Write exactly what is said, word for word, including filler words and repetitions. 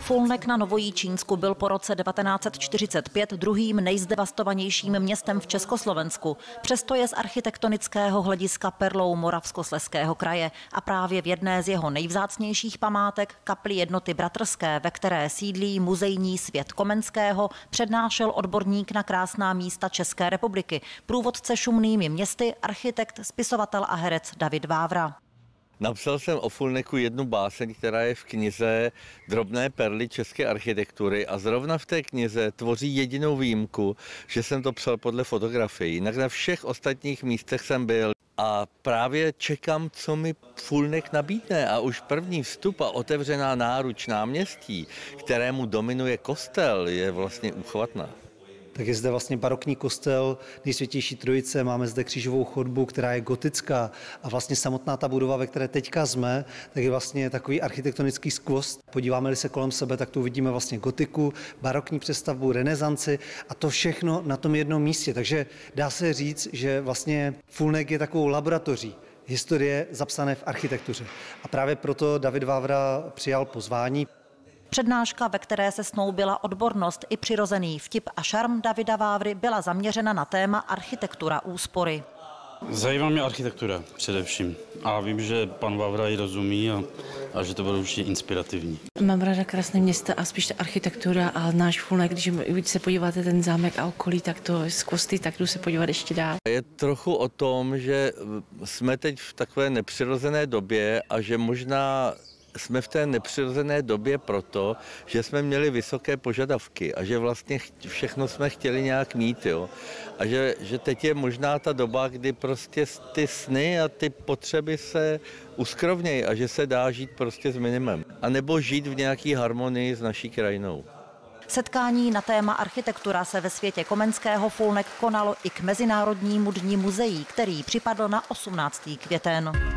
Fulnek na Novojičínsku byl po roce devatenáct set čtyřicet pět druhým nejzdevastovanějším městem v Československu. Přesto je z architektonického hlediska perlou Moravskoslezského kraje a právě v jedné z jeho nejvzácnějších památek, kapli Jednoty bratrské, ve které sídlí muzejní svět Komenského, přednášel odborník na krásná místa České republiky, průvodce šumnými městy, architekt, spisovatel a herec David Vávra. Napsal jsem o Fulneku jednu báseň, která je v knize Drobné perly české architektury a zrovna v té knize tvoří jedinou výjimku, že jsem to psal podle fotografií. Jinak na všech ostatních místech jsem byl a právě čekám, co mi Fulnek nabídne. A už první vstup a otevřená náruč náměstí, kterému dominuje kostel, je vlastně úchvatná. Tak je zde vlastně barokní kostel Nejsvětější Trojice, máme zde křížovou chodbu, která je gotická a vlastně samotná ta budova, ve které teďka jsme, tak je vlastně takový architektonický skvost. Podíváme-li se kolem sebe, tak tu vidíme vlastně gotiku, barokní přestavbu, renesanci a to všechno na tom jednom místě. Takže dá se říct, že vlastně Fulnek je takovou laboratoří historie zapsané v architektuře. A právě proto David Vávra přijal pozvání. Přednáška, ve které se snoubila odbornost i přirozený vtip a šarm Davida Vávry, byla zaměřena na téma architektura úspory. Zajímá mě architektura především a vím, že pan Vávra ji rozumí a, a že to bude určitě inspirativní. Mám ráda krásné města a spíš ta architektura a náš Fulnek, když se podíváte ten zámek a okolí, tak to z Kosty, tak jdu se podívat ještě dál. Je trochu o tom, že jsme teď v takové nepřirozené době a že možná jsme v té nepřirozené době proto, že jsme měli vysoké požadavky a že vlastně všechno jsme chtěli nějak mít. Jo? A že, že teď je možná ta doba, kdy prostě ty sny a ty potřeby se uskrovnějí a že se dá žít prostě s minimem. A nebo žít v nějaký harmonii s naší krajinou. Setkání na téma architektura se ve světě Komenského Fulnek konalo i k Mezinárodnímu dni muzeí, který připadl na osmnáctý květen.